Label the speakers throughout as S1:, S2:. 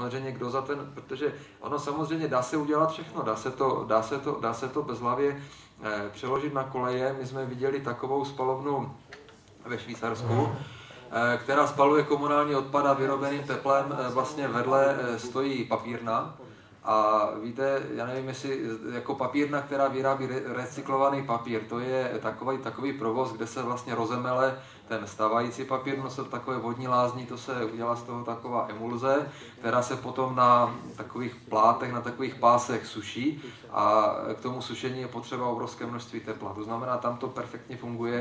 S1: samozřejmě kdo za ten, protože ono samozřejmě dá se udělat všechno, dá se to bezhlavě přeložit na koleje. My jsme viděli takovou spalovnu ve Švýcarsku, která spaluje komunální odpad a vyrobeným teplem vlastně vedle stojí papírna. A víte, já nevím, jestli jako papírna, která vyrábí recyklovaný papír, to je takový provoz, kde se vlastně rozemele ten stávající papír, no se takové vodní lázní, to se udělá z toho taková emulze, která se potom na takových plátech, na takových pásech suší a k tomu sušení je potřeba obrovské množství tepla. To znamená, tam to perfektně funguje.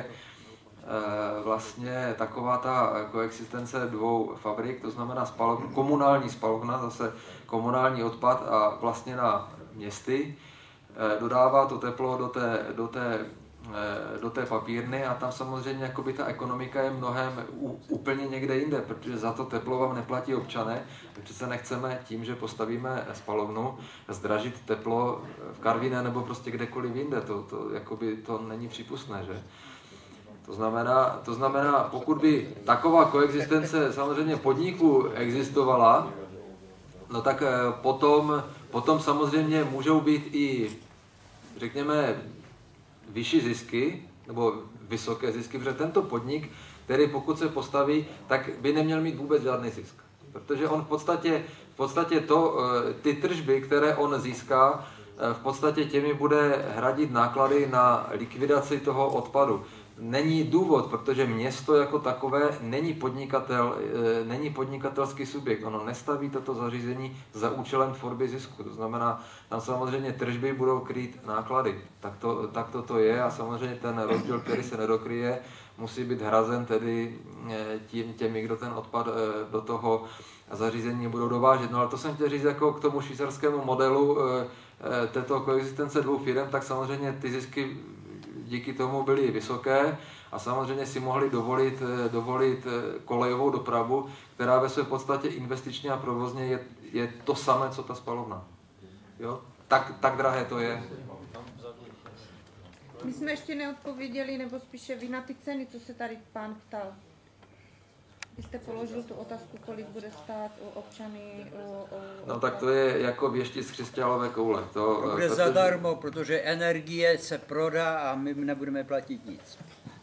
S1: Vlastně taková ta koexistence dvou fabrik, to znamená komunální spalovna, zase komunální odpad a vlastně na městy dodává to teplo do té papírny a tam samozřejmě jakoby ta ekonomika je mnohem úplně někde jinde, protože za to teplo vám neplatí občané. My přece nechceme tím, že postavíme spalovnu, zdražit teplo v Karviné nebo prostě kdekoliv jinde, to není přípustné, že? To znamená, pokud by taková koexistence samozřejmě podniků existovala, no tak potom samozřejmě můžou být i, řekněme, vyšší zisky, nebo vysoké zisky, protože tento podnik, který pokud se postaví, tak by neměl mít vůbec žádný zisk. Protože on v podstatě ty tržby, které on získá, v podstatě těmi bude hradit náklady na likvidaci toho odpadu. Není důvod, protože město jako takové není podnikatelský subjekt. Ono nestaví toto zařízení za účelem tvorby zisku. To znamená, tam samozřejmě tržby budou krýt náklady. Tak to je a samozřejmě ten rozdíl, který se nedokryje, musí být hrazen tedy těmi, kdo ten odpad do toho zařízení budou dovážet. No ale to jsem chtěl říct jako k tomu švýcarskému modelu této koexistence dvou firm, tak samozřejmě ty zisky díky tomu byly vysoké a samozřejmě si mohli dovolit kolejovou dopravu, která ve své podstatě investičně a provozně je to samé, co ta spalovna. Jo? Tak drahé to je.
S2: My jsme ještě neodpověděli, nebo spíše vy na ty ceny, co se tady pán ptal. Vy jste položil tu otázku, kolik bude stát občany.
S1: No tak to je jako věštit z křišťálové koule.
S3: To bude zadarmo, protože energie se prodá a my nebudeme platit nic.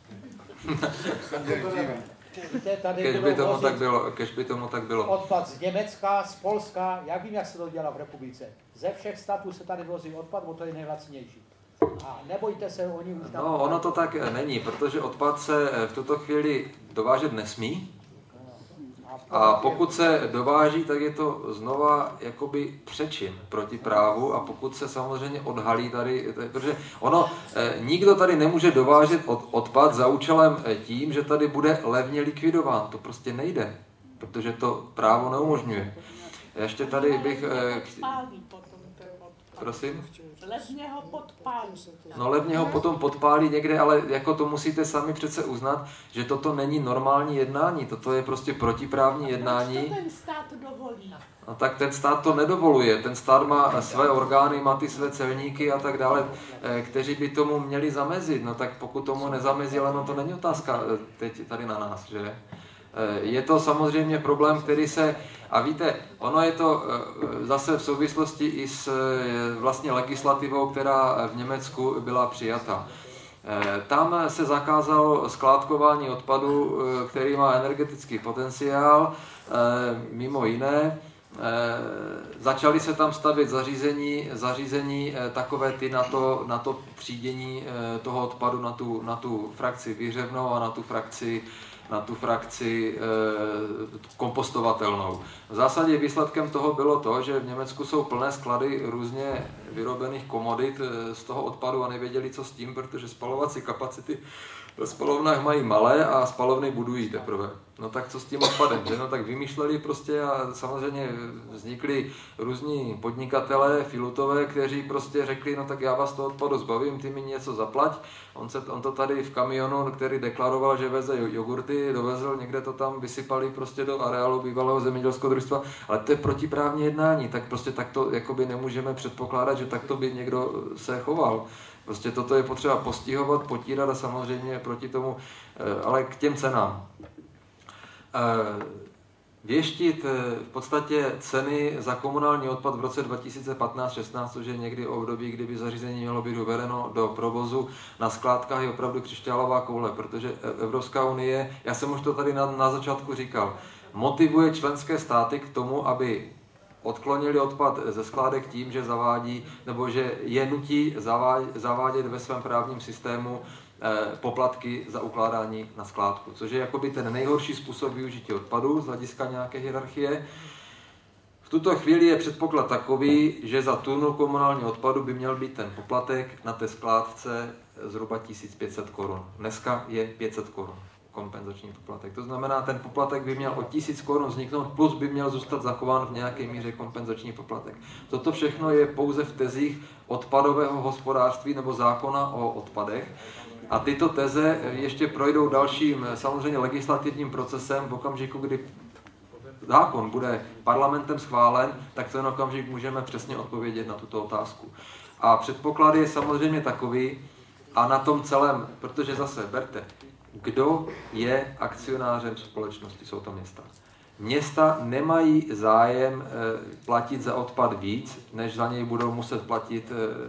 S1: Kež by tomu tak bylo.
S4: Odpad z Německa, z Polska, já vím, jak se to dělá v republice. Ze všech států se tady vozí odpad, bo to je nejlacnější. A nebojte se, oni už tam...
S1: No, ono to tak není, protože odpad se v tuto chvíli dovážet nesmí. A pokud se dováží, tak je to znova jakoby přečin proti právu a pokud se samozřejmě odhalí tady, protože nikdo tady nemůže dovážet odpad za účelem tím, že tady bude levně likvidován. To prostě nejde, protože to právo neumožňuje. Ještě tady bych... Prosím?
S5: Levně ho podpálí.
S1: No levně ho potom podpálí někde, ale jako to musíte sami přece uznat, že toto není normální jednání, toto je prostě protiprávní jednání.
S5: Proč to ten stát dovolí?
S1: No tak ten stát to nedovoluje, ten stát má své orgány, má ty své celníky a tak dále, kteří by tomu měli zamezit, no tak pokud tomu nezamezí, ale no to není otázka teď tady na nás, že? Je to samozřejmě problém, který se, a víte, ono je to zase v souvislosti i s vlastně legislativou, která v Německu byla přijata. Tam se zakázalo skládkování odpadu, který má energetický potenciál, mimo jiné. Začaly se tam stavět zařízení takové ty na to třídění toho odpadu na tu frakci výhřevnou a na tu frakci kompostovatelnou. V zásadě výsledkem toho bylo to, že v Německu jsou plné sklady různě vyrobených komodit z toho odpadu a nevěděli, co s tím, protože spalovací kapacity v spalovnách mají malé a spalovny budují teprve. No tak co s tím odpadem, že? No tak vymýšleli prostě a samozřejmě vznikli různí podnikatelé, filutové, kteří prostě řekli, no tak já vás toho odpadu zbavím, ty mi něco zaplať. On to tady v kamionu, který deklaroval, že veze jogurty, dovezl, někde to tam vysypali prostě do areálu bývalého zemědělského družstva, ale to je protiprávní jednání, tak prostě takto jakoby nemůžeme předpokládat, že takto by někdo se choval. Prostě toto je potřeba postihovat, potírat a samozřejmě proti tomu, ale k těm cenám. věštit v podstatě ceny za komunální odpad v roce 2015-16, což je někdy období, kdyby zařízení mělo být uvedeno do provozu na skládkách, je opravdu křišťálová koule, protože Evropská unie, já jsem už to tady na začátku říkal, motivuje členské státy k tomu, aby odklonili odpad ze skládek tím, že zavádí, nebo že je nutí zavádět ve svém právním systému poplatky za ukládání na skládku, což je jakoby ten nejhorší způsob využití odpadu z hlediska nějaké hierarchie. V tuto chvíli je předpoklad takový, že za tunu komunálního odpadu by měl být ten poplatek na té skládce zhruba 1500 korun. Dneska je 500 korun kompenzační poplatek. To znamená, ten poplatek by měl o 1000 korun vzniknout, plus by měl zůstat zachován v nějaké míře kompenzační poplatek. Toto všechno je pouze v tezích odpadového hospodářství nebo zákona o odpadech. A tyto teze ještě projdou dalším samozřejmě legislativním procesem v okamžiku, kdy zákon bude parlamentem schválen, tak ten okamžik můžeme přesně odpovědět na tuto otázku. A předpoklad je samozřejmě takový, a na tom celém, protože zase berte, kdo je akcionářem společnosti, jsou to města. Města nemají zájem platit za odpad víc, než za něj budou muset platit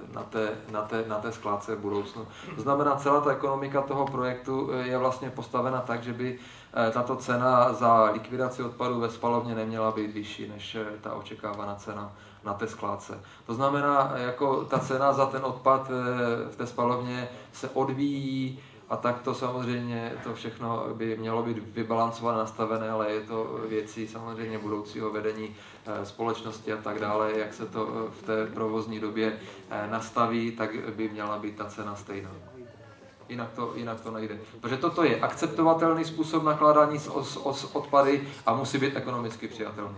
S1: na té skládce v budoucnu. To znamená, celá ta ekonomika toho projektu je vlastně postavena tak, že by tato cena za likvidaci odpadu ve spalovně neměla být vyšší než ta očekávaná cena na té skládce. To znamená, jako ta cena za ten odpad v té spalovně se odvíjí. A tak to samozřejmě, to všechno by mělo být vybalancované, nastavené, ale je to věcí samozřejmě budoucího vedení společnosti a tak dále, jak se to v té provozní době nastaví, tak by měla být ta cena stejná. Jinak to nejde. Protože toto je akceptovatelný způsob nakládání s odpady a musí být ekonomicky přijatelný.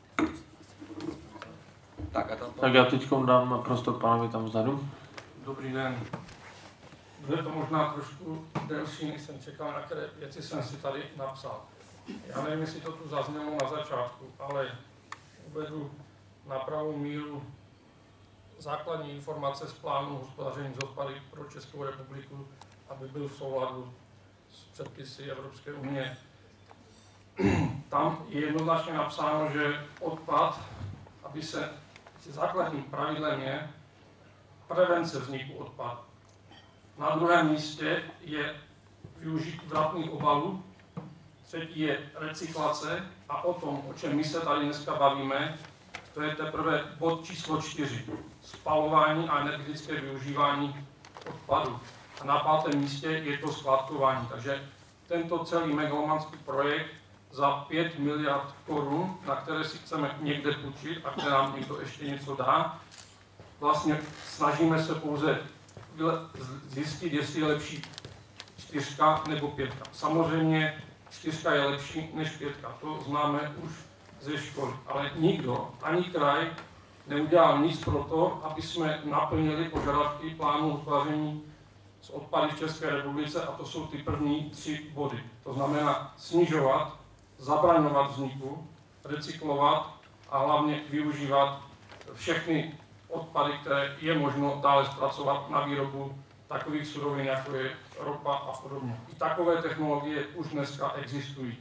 S6: Tak já teď dám prostor pánovi tam vzadu.
S7: Dobrý den. Bude to možná trošku delší, než jsem čekal, na které věci jsem si tady napsal. Já nevím, jestli to tu zaznělo na začátku, ale uvedu na pravou míru základní informace z plánu hospodaření s odpady pro Českou republiku, aby byl v souladu s předpisy Evropské unie. Tam je jednoznačně napsáno, že odpad, aby se základním pravidlem je prevence vzniku odpadu. Na druhém místě je využití vratných obalů, třetí je recyklace a o tom, o čem my se tady dneska bavíme, to je teprve bod číslo 4, spalování a energetické využívání odpadu. A na pátém místě je to skládkování. Takže tento celý megalomanský projekt za 5 miliard korun, na které si chceme někde půjčit a které nám někdo ještě něco dá, vlastně snažíme se pouze zjistit, jestli je lepší 4 nebo 5. Samozřejmě 4 je lepší než 5. To známe už ze školy. Ale nikdo, ani kraj, neudělal nic pro to, aby jsme naplnili požadavky plánu hospodaření s odpady v České republice, a to jsou ty první 3 body. To znamená snižovat, zabraňovat vzniku, recyklovat a hlavně využívat všechny odpady, které je možno dále zpracovat na výrobu takových surovin, jako je ropa a podobně. I takové technologie už dneska existují.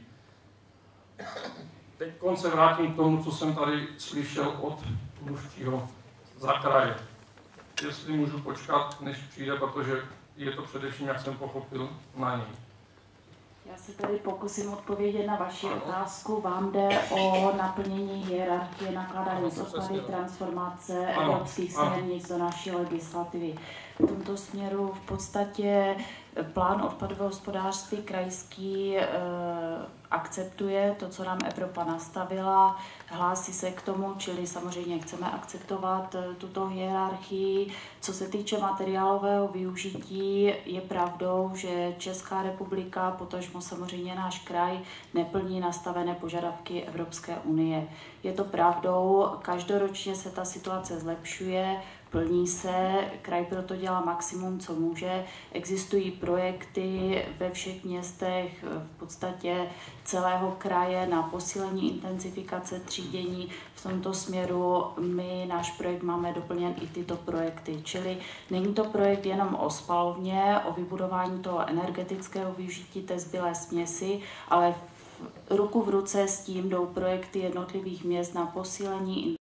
S7: Teď se vrátím k tomu, co jsem tady slyšel od mluvčího za kraje. Jestli můžu počkat, než přijde, protože je to především, jak jsem pochopil, na něj.
S8: Já se tady pokusím odpovědět na vaši otázku. Vám jde o naplnění hierarchie nakládání s odpady, transformace evropských směrnic do naší legislativy. V tomto směru v podstatě plán odpadového hospodářství krajský akceptuje to, co nám Evropa nastavila, hlásí se k tomu, čili samozřejmě chceme akceptovat tuto hierarchii. Co se týče materiálového využití, je pravdou, že Česká republika, potažmo samozřejmě náš kraj, neplní nastavené požadavky Evropské unie. Je to pravdou, každoročně se ta situace zlepšuje, plní se, kraj proto dělá maximum, co může. Existují projekty ve všech městech, v podstatě celého kraje na posílení intenzifikace třídění. V tomto směru náš projekt máme doplněn i tyto projekty. Čili není to projekt jenom o spalovně, o vybudování toho energetického využití té zbylé směsi, ale ruku v ruce s tím jdou projekty jednotlivých měst na posílení